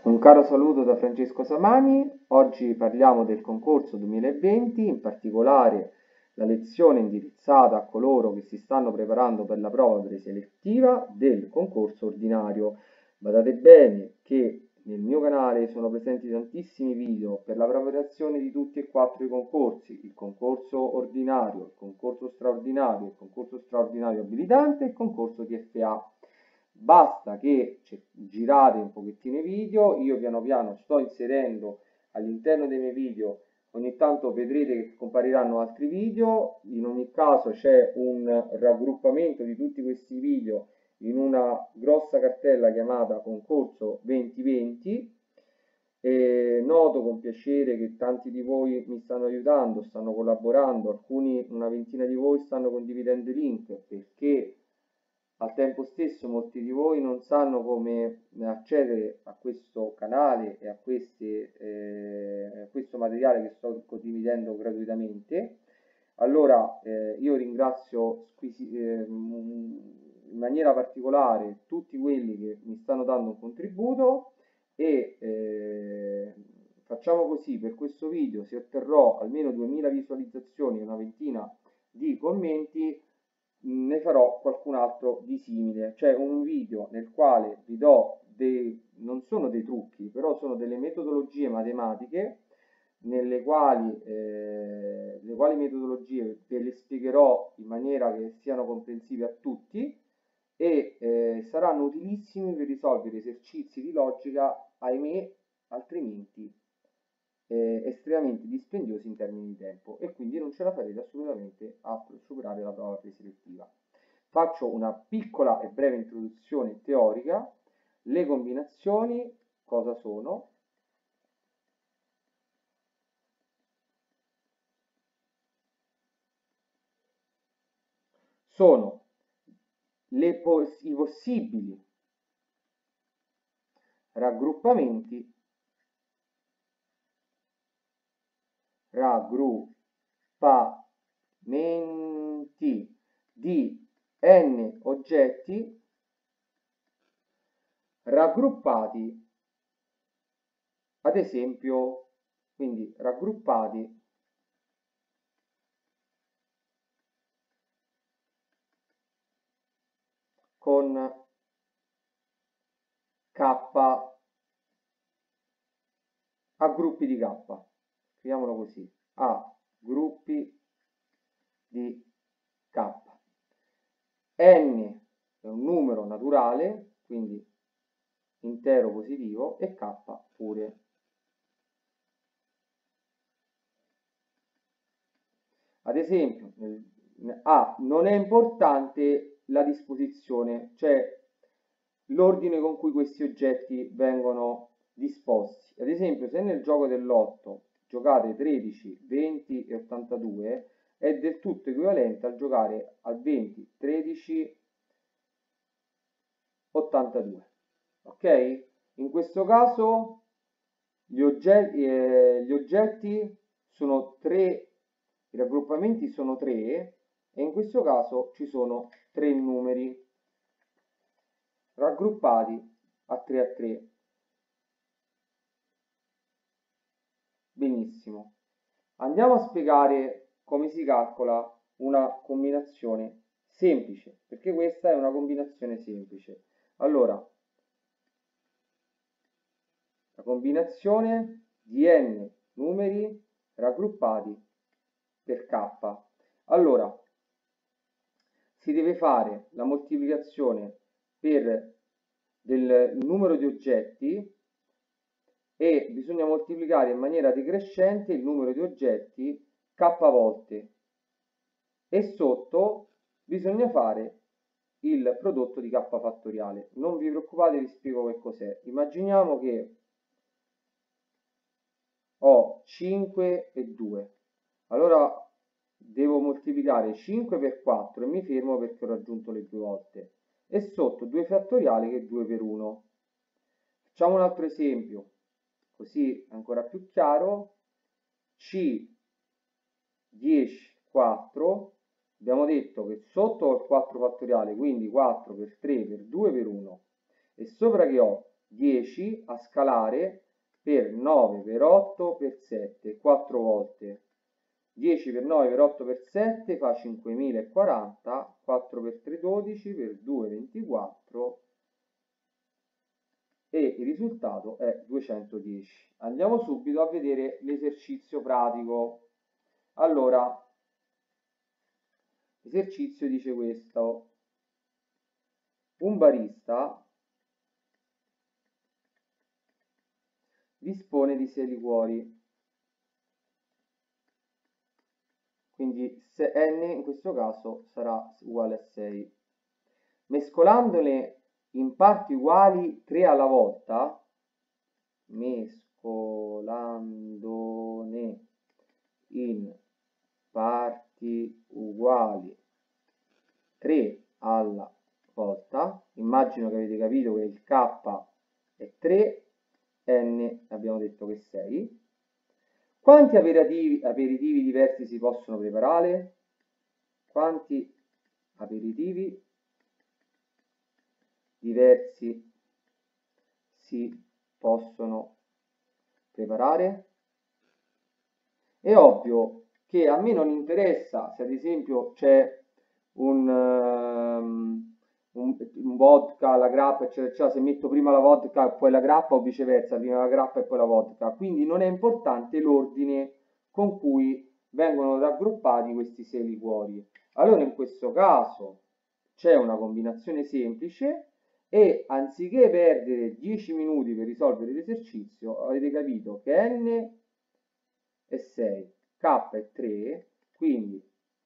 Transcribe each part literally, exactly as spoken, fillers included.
Un caro saluto da Francesco Samani. Oggi parliamo del concorso duemilaventi, in particolare la lezione indirizzata a coloro che si stanno preparando per la prova preselettiva del concorso ordinario. Badate bene che nel mio canale sono presenti tantissimi video per la preparazione di tutti e quattro i concorsi: il concorso ordinario, il concorso straordinario, il concorso straordinario abilitante e il concorso T F A. Basta che girate un pochettino i video, io piano piano sto inserendo all'interno dei miei video, ogni tanto vedrete che compariranno altri video. In ogni caso c'è un raggruppamento di tutti questi video in una grossa cartella chiamata concorso duemilaventi. E noto con piacere che tanti di voi mi stanno aiutando, stanno collaborando, alcuni, una ventina di voi, stanno condividendo i link, perché al tempo stesso molti di voi non sanno come accedere a questo canale e a, queste, eh, a questo materiale che sto condividendo gratuitamente. Allora eh, io ringrazio eh, in maniera particolare tutti quelli che mi stanno dando un contributo e eh, facciamo così: per questo video, se otterrò almeno duemila visualizzazioni e una ventina di commenti, ne farò qualcun altro di simile, cioè un video nel quale vi do dei, non sono dei trucchi, però sono delle metodologie matematiche, nelle quali eh, le quali metodologie ve le spiegherò in maniera che siano comprensive a tutti e eh, saranno utilissimi per risolvere esercizi di logica, ahimè, altrimenti Eh, estremamente dispendiosi in termini di tempo, e quindi non ce la farete assolutamente a superare la prova preselettiva. Faccio una piccola e breve introduzione teorica. Le combinazioni cosa sono? Sono le poss- i possibili raggruppamenti raggruppamenti di n oggetti raggruppati, ad esempio, quindi raggruppati con k, a gruppi di k, scriviamolo così, a gruppi di k. N è un numero naturale, quindi intero positivo, e k pure. Ad esempio, A, non è importante la disposizione, cioè l'ordine con cui questi oggetti vengono disposti. Ad esempio, se nel gioco dell'otto giocate tredici, venti e ottantadue, è del tutto equivalente al giocare al venti, tredici, ottantadue. Ok? In questo caso gli oggetti, eh, gli oggetti sono tre, i raggruppamenti sono tre, e in questo caso ci sono tre numeri raggruppati a tre a tre. Benissimo. Andiamo a spiegare come si calcola una combinazione semplice, perché questa è una combinazione semplice. Allora, la combinazione di n numeri raggruppati per k. Allora, si deve fare la moltiplicazione per del numero di oggetti e bisogna moltiplicare in maniera decrescente il numero di oggetti k volte, e sotto bisogna fare il prodotto di k fattoriale. Non vi preoccupate, vi spiego che cos'è. Immaginiamo che ho cinque e due, allora devo moltiplicare cinque per quattro e mi fermo perché ho raggiunto le due volte, e sotto due fattoriale che è due per uno. Facciamo un altro esempio, così è ancora più chiaro. C dieci, quattro, abbiamo detto che sotto ho il quattro fattoriale, quindi quattro per tre per due per uno, e sopra che ho dieci a scalare per nove per otto per sette, quattro volte. dieci per nove per otto per sette fa cinquemilaquaranta, quattro per tre dodici, per due ventiquattro e il risultato è duecentodieci. Andiamo subito a vedere l'esercizio pratico. Allora, l'esercizio dice questo: un barista dispone di sei liquori, quindi se n in questo caso sarà uguale a sei. Mescolandole in parti uguali tre alla volta, mescolandone in parti uguali tre alla volta, immagino che avete capito che il K è tre, N abbiamo detto che è sei. Quanti aperitivi, aperitivi diversi si possono preparare? Quanti aperitivi diversi si possono preparare? È ovvio che a me non interessa se ad esempio c'è un, um, un, un vodka, la grappa, eccetera, eccetera, se metto prima la vodka e poi la grappa o viceversa, prima la grappa e poi la vodka. Quindi non è importante l'ordine con cui vengono raggruppati questi sei liquori. Allora in questo caso c'è una combinazione semplice e anziché perdere dieci minuti per risolvere l'esercizio, avete capito che N è sei, K è tre, quindi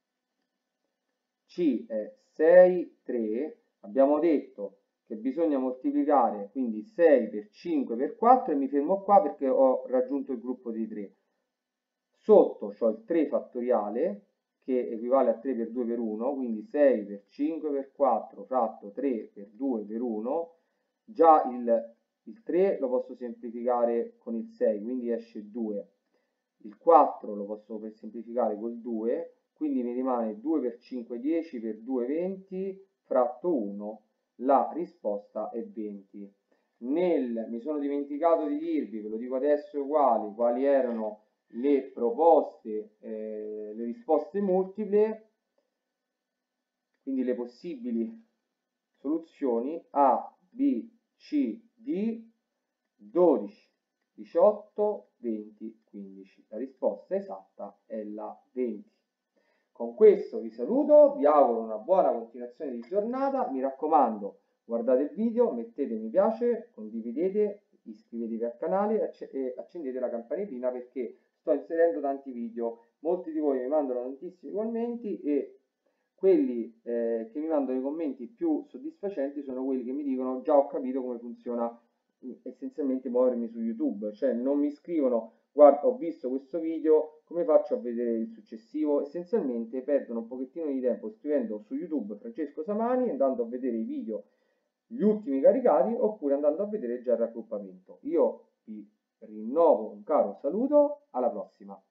C è sei, tre. Abbiamo detto che bisogna moltiplicare quindi sei per cinque per quattro e mi fermo qua perché ho raggiunto il gruppo di tre. Sotto ho il tre fattoriale che equivale a tre per due per uno, quindi sei per cinque per quattro fratto tre per due per uno. Già il, il tre lo posso semplificare con il sei, quindi esce due. Il quattro lo posso per semplificare col due, quindi mi rimane due per cinque, dieci, per due, venti, fratto uno, la risposta è venti. Nel, mi sono dimenticato di dirvi, ve lo dico adesso uguali, quali erano le proposte, eh, le risposte multiple, quindi le possibili soluzioni A, B, C, D, dodici, diciotto, venti, quindici. La risposta esatta è la venti. Con questo vi saluto, vi auguro una buona continuazione di giornata, mi raccomando, guardate il video, mettete mi piace, condividete, iscrivetevi al canale e accendete la campanellina perché sto inserendo tanti video. Molti di voi mi mandano tantissimi commenti e quelli eh, che mi mandano i commenti più soddisfacenti sono quelli che mi dicono già ho capito come funziona essenzialmente muovermi su YouTube, cioè non mi scrivono guarda ho visto questo video, come faccio a vedere il successivo? Essenzialmente perdono un pochettino di tempo scrivendo su YouTube Francesco Samani, andando a vedere i video gli ultimi caricati oppure andando a vedere già il raggruppamento. Io vi rinnovo un caro saluto, alla prossima!